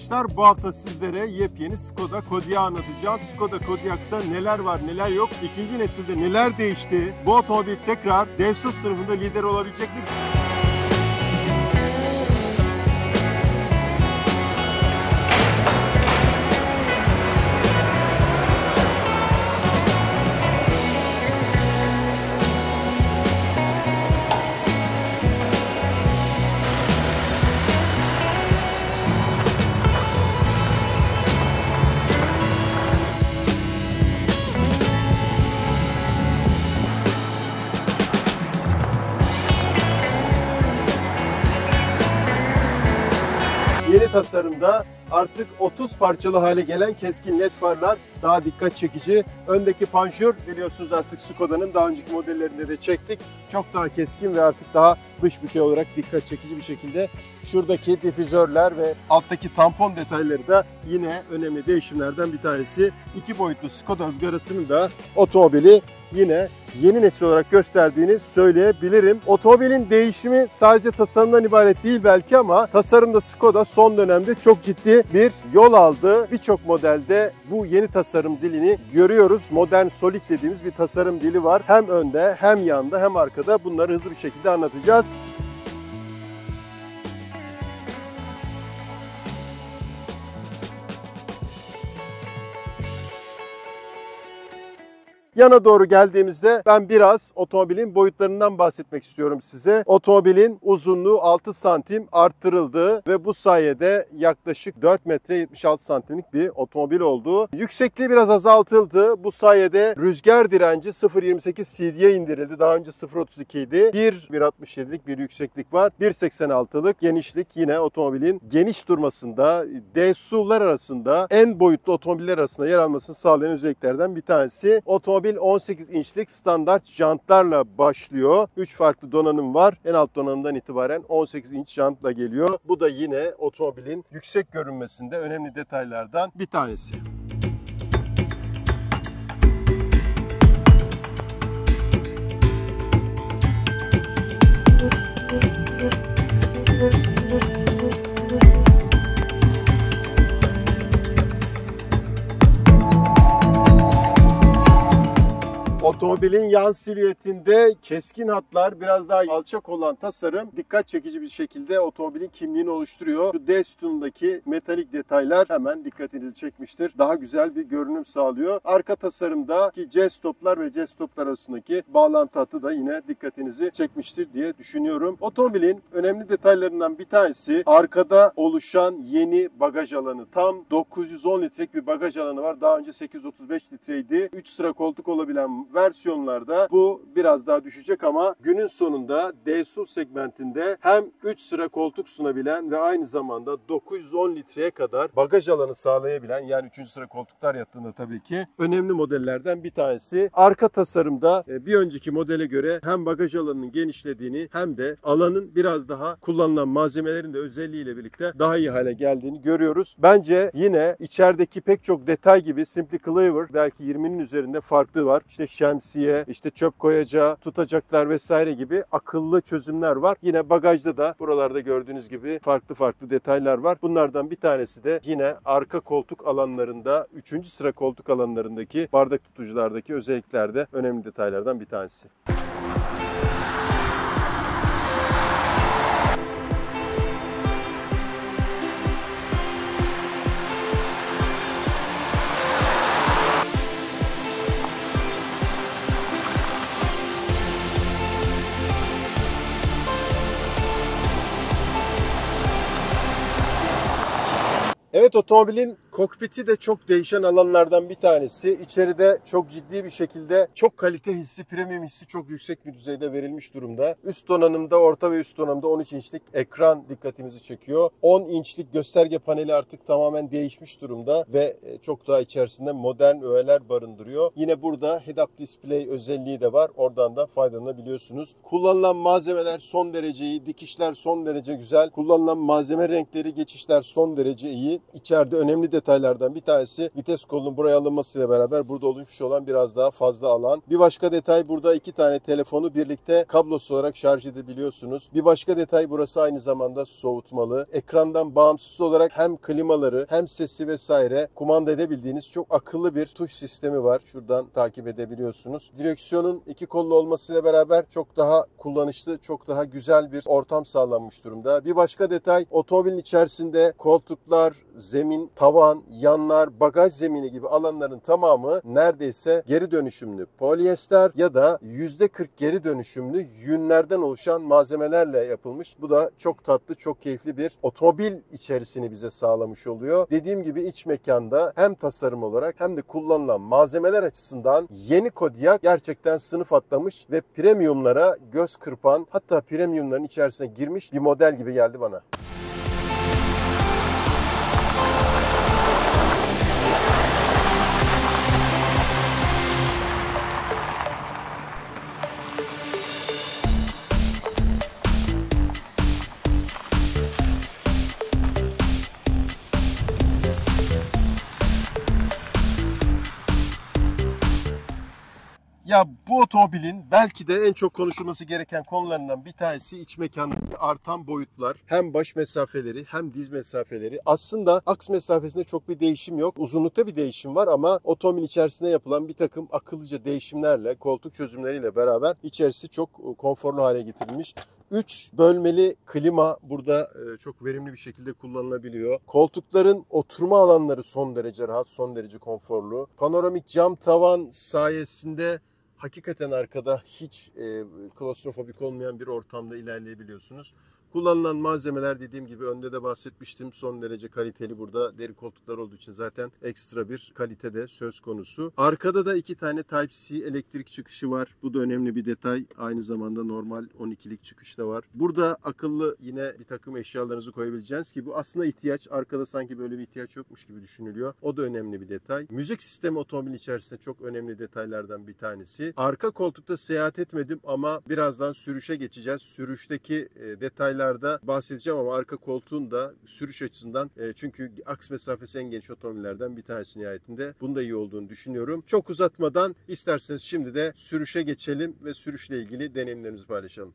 arkadaşlar, bu hafta sizlere yepyeni Skoda Kodiaq anlatacağım. Skoda Kodiaq'ta neler var neler yok, ikinci nesilde neler değişti, bu otomobil tekrar D-SUV sınıfında lider olabilecek mi? Yeni tasarımda artık 30 parçalı hale gelen keskin led farlar daha dikkat çekici. Öndeki panjur biliyorsunuz artık Skoda'nın daha önceki modellerinde de çektik. Çok daha keskin ve artık daha dış bükey olarak dikkat çekici bir şekilde. Şuradaki difüzörler ve alttaki tampon detayları da yine önemli değişimlerden bir tanesi. İki boyutlu Skoda ızgarasının da otomobili yine yeni nesil olarak gösterdiğini söyleyebilirim. Otomobilin değişimi sadece tasarımdan ibaret değil belki ama tasarımda Skoda son dönemde çok ciddi bir yol aldı. Birçok modelde bu yeni tasarım dilini görüyoruz. Modern Solid dediğimiz bir tasarım dili var. Hem önde hem yanda hem arkada, bunları hızlı bir şekilde anlatacağız. Yana doğru geldiğimizde ben biraz otomobilin boyutlarından bahsetmek istiyorum size. Otomobilin uzunluğu 6 santim arttırıldı ve bu sayede yaklaşık 4 metre 76 santimlik bir otomobil oldu. Yüksekliği biraz azaltıldı. Bu sayede rüzgar direnci 0.28 CD'ye indirildi. Daha önce 0.32 idi. 1.67'lik bir yükseklik var. 1.86'lık genişlik yine otomobilin geniş durmasında, D-SUV'lar arasında en boyutlu otomobiller arasında yer almasını sağlayan özelliklerden bir tanesi. Otomobil 18 inçlik standart jantlarla başlıyor. 3 farklı donanım var. En alt donanımdan itibaren 18 inç jantla geliyor. Bu da yine otomobilin yüksek görünmesinde önemli detaylardan bir tanesi. Otomobilin yan silüetinde keskin hatlar, biraz daha alçak olan tasarım dikkat çekici bir şekilde otomobilin kimliğini oluşturuyor. Şu D sütunundaki metalik detaylar hemen dikkatinizi çekmiştir. Daha güzel bir görünüm sağlıyor. Arka tasarımdaki C-stoplar ve C-stoplar arasındaki bağlantı hattı da yine dikkatinizi çekmiştir diye düşünüyorum. Otomobilin önemli detaylarından bir tanesi arkada oluşan yeni bagaj alanı. Tam 910 litrelik bir bagaj alanı var. Daha önce 835 litreydi. 3 sıra koltuk olabilen versiyonlarda bu biraz daha düşecek ama günün sonunda D-SUV segmentinde hem 3 sıra koltuk sunabilen ve aynı zamanda 910 litreye kadar bagaj alanı sağlayabilen, yani 3. sıra koltuklar yattığında tabii ki önemli modellerden bir tanesi. Arka tasarımda bir önceki modele göre hem bagaj alanının genişlediğini hem de alanın biraz daha kullanılan malzemelerin de özelliğiyle birlikte daha iyi hale geldiğini görüyoruz. Bence yine içerideki pek çok detay gibi Simply Clever belki 20'nin üzerinde farklı var. İşte şemsiye, işte çöp koyacağı, tutacaklar vesaire gibi akıllı çözümler var. Yine bagajda da buralarda gördüğünüz gibi farklı detaylar var. Bunlardan bir tanesi de yine arka koltuk alanlarında, 3. sıra koltuk alanlarındaki bardak tutuculardaki özelliklerde önemli detaylardan bir tanesi. Evet, otomobilin kokpiti de çok değişen alanlardan bir tanesi. İçeride çok ciddi bir şekilde çok kalite hissi, premium hissi çok yüksek bir düzeyde verilmiş durumda. Üst donanımda, orta ve üst donanımda 13 inçlik ekran dikkatimizi çekiyor. 10 inçlik gösterge paneli artık tamamen değişmiş durumda ve çok daha içerisinde modern öğeler barındırıyor. Yine burada head-up display özelliği de var. Oradan da faydalanabiliyorsunuz. Kullanılan malzemeler son derece iyi, dikişler son derece güzel. Kullanılan malzeme renkleri, geçişler son derece iyi. İçeride önemli detaylar detaylardan bir tanesi vites kolunun buraya alınmasıyla beraber burada oluşmuş olan biraz daha fazla alan. Bir başka detay, burada 2 tane telefonu birlikte kablosuz olarak şarj edebiliyorsunuz. Bir başka detay, burası aynı zamanda soğutmalı. Ekrandan bağımsız olarak hem klimaları hem sesi vesaire kumanda edebildiğiniz çok akıllı bir tuş sistemi var. Şuradan takip edebiliyorsunuz. Direksiyonun 2 kollu olmasıyla beraber çok daha kullanışlı, çok daha güzel bir ortam sağlanmış durumda. Bir başka detay, otomobilin içerisinde koltuklar, zemin, tavan, yanlar, bagaj zemini gibi alanların tamamı neredeyse geri dönüşümlü polyester ya da %40 geri dönüşümlü yünlerden oluşan malzemelerle yapılmış. Bu da çok tatlı, çok keyifli bir otomobil içerisini bize sağlamış oluyor. Dediğim gibi iç mekanda hem tasarım olarak hem de kullanılan malzemeler açısından yeni Kodiaq gerçekten sınıf atlamış ve premiumlara göz kırpan, hatta premiumların içerisine girmiş bir model gibi geldi bana. Ya bu otomobilin belki de en çok konuşulması gereken konularından bir tanesi iç mekandaki artan boyutlar. Hem baş mesafeleri hem diz mesafeleri. Aslında aks mesafesinde çok bir değişim yok. Uzunlukta bir değişim var ama otomobil içerisinde yapılan bir takım akıllıca değişimlerle, koltuk çözümleriyle beraber içerisi çok konforlu hale getirilmiş. 3 bölmeli klima burada çok verimli bir şekilde kullanılabiliyor. Koltukların oturma alanları son derece rahat, son derece konforlu. Panoramik cam tavan sayesinde hakikaten arkada hiç klostrofobik olmayan bir ortamda ilerleyebiliyorsunuz. Kullanılan malzemeler, dediğim gibi önde de bahsetmiştim, son derece kaliteli. Burada deri koltuklar olduğu için zaten ekstra bir kalite de söz konusu. Arkada da 2 tane Type-C elektrik çıkışı var. Bu da önemli bir detay. Aynı zamanda normal 12'lik çıkış da var. Burada akıllı yine bir takım eşyalarınızı koyabileceğiniz ki bu aslında ihtiyaç. Arkada sanki böyle bir ihtiyaç yokmuş gibi düşünülüyor. O da önemli bir detay. Müzik sistemi otomobil içerisinde çok önemli detaylardan bir tanesi. Arka koltukta seyahat etmedim ama birazdan sürüşe geçeceğiz. Sürüşteki detaylar bahsedeceğim ama arka koltuğun da sürüş açısından çünkü aks mesafesi en geniş otomobillerden bir tanesi nihayetinde. Bunun da iyi olduğunu düşünüyorum. Çok uzatmadan isterseniz şimdi de sürüşe geçelim ve sürüşle ilgili deneyimlerimizi paylaşalım.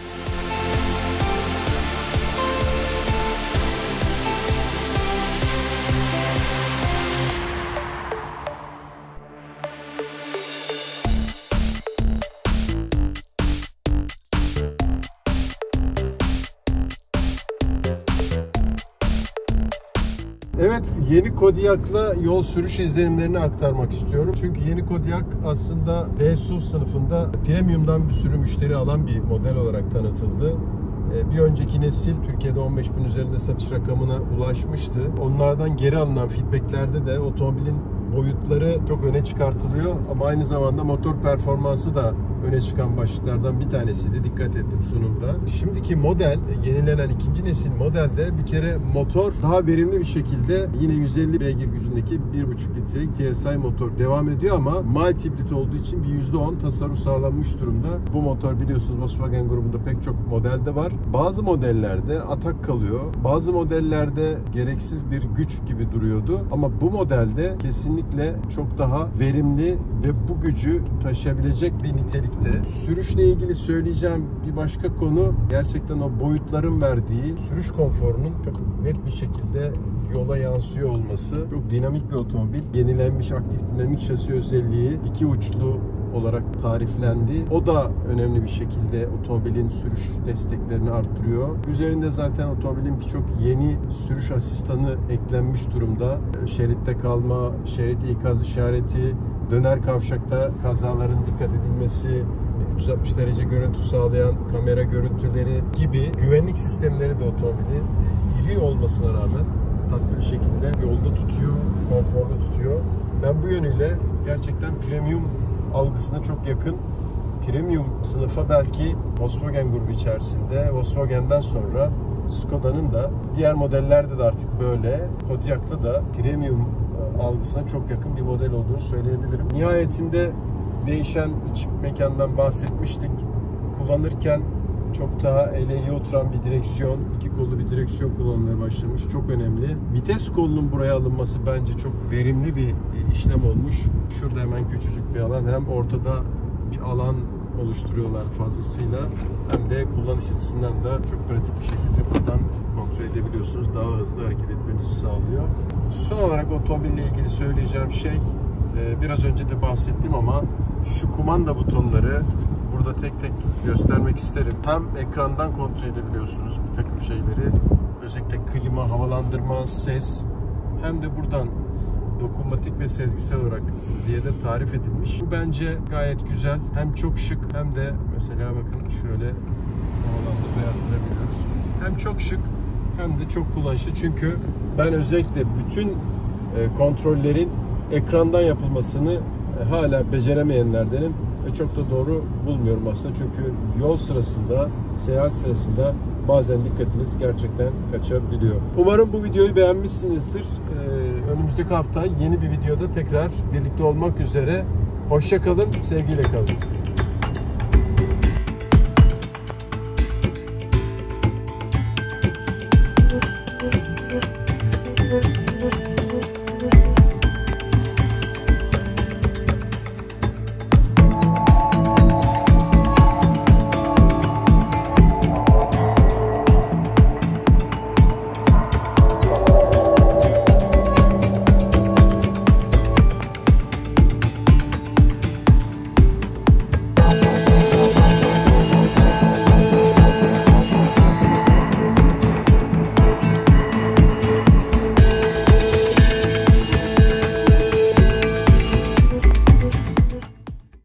Evet, yeni Kodiaq'la yol sürüş izlenimlerini aktarmak istiyorum. Çünkü yeni Kodiaq aslında D-SUV sınıfında premium'dan bir sürü müşteri alan bir model olarak tanıtıldı. Bir önceki nesil Türkiye'de 15.000 üzerinde satış rakamına ulaşmıştı. Onlardan geri alınan feedbacklerde de otomobilin boyutları çok öne çıkartılıyor ama aynı zamanda motor performansı da öne çıkan başlıklardan bir tanesiydi. Dikkat ettim sunumda. Şimdiki model, yenilenen ikinci nesil modelde bir kere motor daha verimli bir şekilde yine 150 beygir gücündeki 1.5 litrelik TSI motor devam ediyor ama mild hibrit olduğu için bir %10 tasarruf sağlanmış durumda. Bu motor biliyorsunuz Volkswagen grubunda pek çok modelde var. Bazı modellerde atak kalıyor. Bazı modellerde gereksiz bir güç gibi duruyordu ama bu modelde kesinlikle çok daha verimli ve bu gücü taşıyabilecek bir nitelikte. Sürüşle ilgili söyleyeceğim bir başka konu gerçekten o boyutların verdiği sürüş konforunun çok net bir şekilde yola yansıyor olması. Çok dinamik bir otomobil. Yenilenmiş aktif dinamik şasi özelliği 2 uçlu olarak tariflendi. O da önemli bir şekilde otomobilin sürüş desteklerini arttırıyor. Üzerinde zaten otomobilin birçok yeni sürüş asistanı eklenmiş durumda. Şeritte kalma, şerit ikaz işareti, döner kavşakta kazaların dikkat edilmesi, 360 derece görüntü sağlayan kamera görüntüleri gibi güvenlik sistemleri de otomobili iri olmasına rağmen tatlı bir şekilde yolda tutuyor, konforlu tutuyor. Ben bu yönüyle gerçekten premium algısına çok yakın. Premium sınıfa belki Volkswagen grubu içerisinde Volkswagen'den sonra Skoda'nın da diğer modellerde de artık böyle, Kodiaq'ta da premium algısına çok yakın bir model olduğunu söyleyebilirim. Nihayetinde değişen iç mekandan bahsetmiştik. Kullanırken çok daha ele iyi oturan bir direksiyon, iki kollu bir direksiyon kullanmaya başlamış. Çok önemli. Vites kolunun buraya alınması bence çok verimli bir işlem olmuş. Şurada hemen küçücük bir alan, hem ortada bir alan oluşturuyorlar fazlasıyla, hem de kullanış açısından da çok pratik bir şekilde buradan kontrol edebiliyorsunuz. Daha hızlı hareket etmenizi sağlıyor. Son olarak otomobille ilgili söyleyeceğim şey, biraz önce de bahsettim ama şu kumanda butonları burada tek tek göstermek isterim. Hem ekrandan kontrol edebiliyorsunuz bir takım şeyleri, özellikle klima, havalandırma, ses, hem de buradan dokunmatik ve sezgisel olarak diye de tarif edilmiş. Bu bence gayet güzel. Hem çok şık, hem de mesela bakın şöyle havalandırma yaptırabiliyoruz. Hem çok şık hem de çok kullanışlı. Çünkü ben özellikle bütün kontrollerin ekrandan yapılmasını hala beceremeyenlerdenim ve çok da doğru bulmuyorum aslında. Çünkü yol sırasında, seyahat sırasında bazen dikkatiniz gerçekten kaçabiliyor. Umarım bu videoyu beğenmişsinizdir. Önümüzdeki hafta yeni bir videoda tekrar birlikte olmak üzere. Hoşça kalın, sevgiyle kalın.